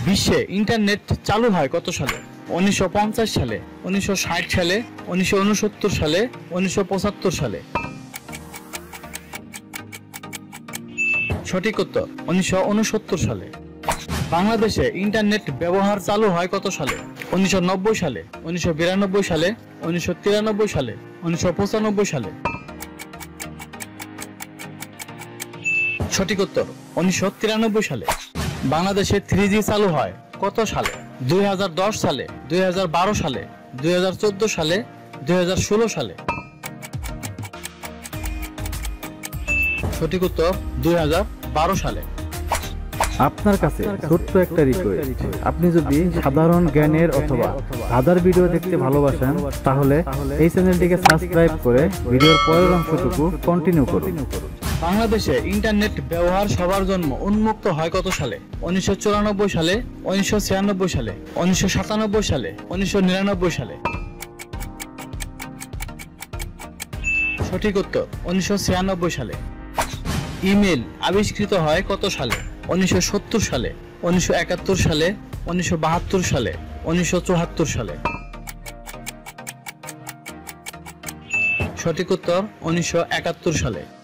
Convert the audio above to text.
বিশ্বে ইন্টারনেট চালু হয় কত সালে? 1950 সালে, 1960 সালে, 1969 সালে, 1975 সালে। সঠিক উত্তর 1969 সালে। বাংলাদেশে ইন্টারনেট ব্যবহার চালু হয় কত সালে? 1990 সালে, 1992 সালে, 1993 সালে, 1995 সালে। সঠিক উত্তর 1993 সালে। বাংলাদেশে 3G চালু হয় কত সালে? 2010 সালে, 2012 সালে, 2014 সালে, 2016 সালে। সঠিক উত্তর 2012 সালে। আপনার কাছে ছোট্ট একটা রিকোয়েস্ট, আপনি যদি সাধারণ জ্ঞানের অথবা ধাঁধার ভিডিও দেখতে ভালোবাসেন তাহলে এই চ্যানেলটিকে সাবস্ক্রাইব করে ভিডিওর পরের অংশটুকু কন্টিনিউ করুন। বাংলাদেশে ইন্টারনেট ব্যবহার সবার জন্য উন্মুক্ত হয় কত সালে? 1994 সালে, 1996 সালে, 1997 সালে, 1999 সালে। সঠিক উত্তর 1996 সালে। ইমেল আবিষ্কৃত হয় কত সালে? 1970 সালে, 1971 সালে, 1972 সালে, 1974 সালে। সঠিক উত্তর 1971 সালে।